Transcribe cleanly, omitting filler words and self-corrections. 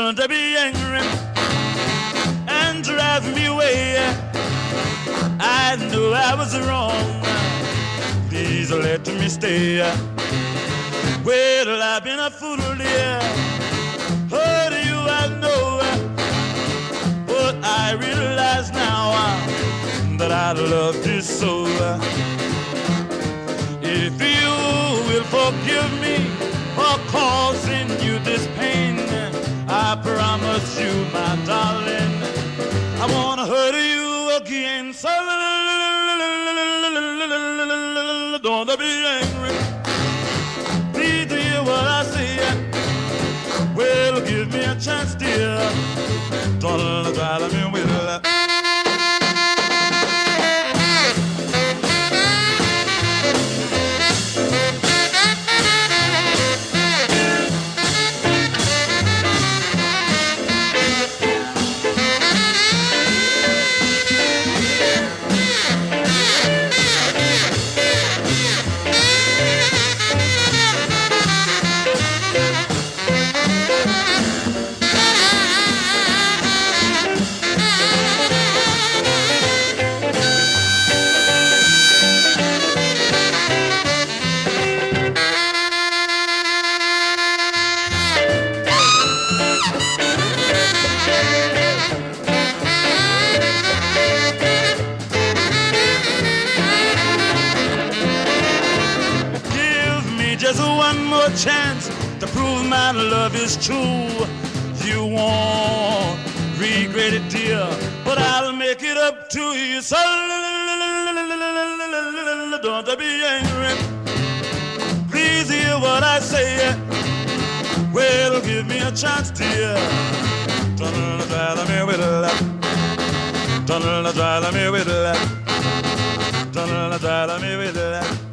don't be angry and drive me away. I know I was wrong. Please let me stay. Well, I've been a fool, dear. Hurt you, I know. But I realize now that I loved you so. If you will forgive me for causing you this pain, I promise you, my darling, I won't hurt you again. So don't be angry. Please hear what I say. Well, give me a chance, dear. Don't drive me with love. Just one more chance to prove my love is true. You won't regret it, dear, but I'll make it up to you. So don't be angry. Please hear what I say. Well, give me a chance, dear. Don't drive me with love. Don't drive me with love. Don't drive me with love.